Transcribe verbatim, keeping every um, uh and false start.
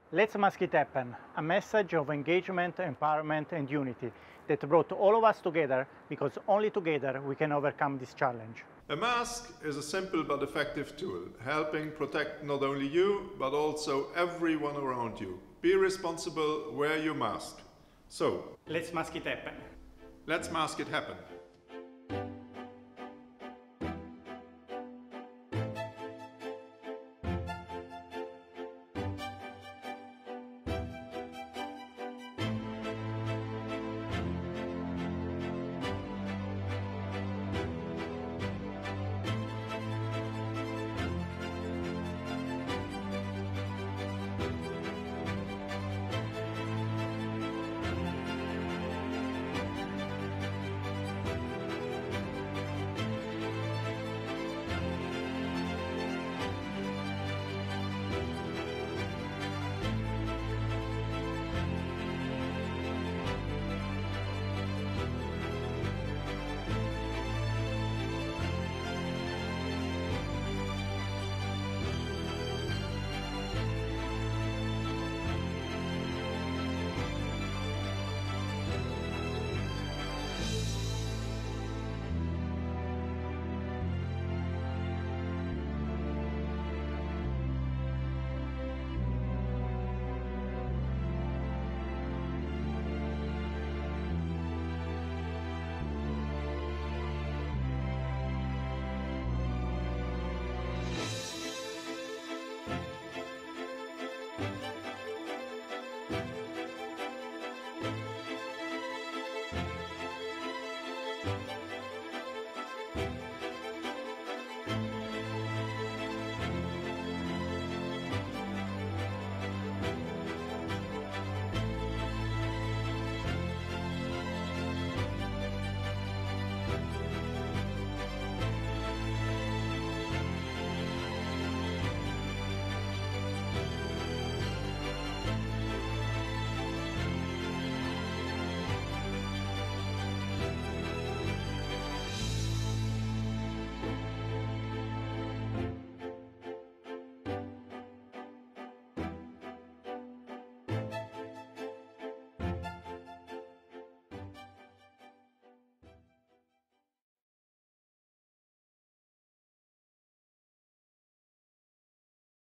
Let's Mask It Happen, a message of engagement, empowerment and unity that brought all of us together, because only together we can overcome this challenge. A mask is a simple but effective tool, helping protect not only you, but also everyone around you. Be responsible, wear your mask. So, let's mask it happen. Let's mask it happen. Thank you.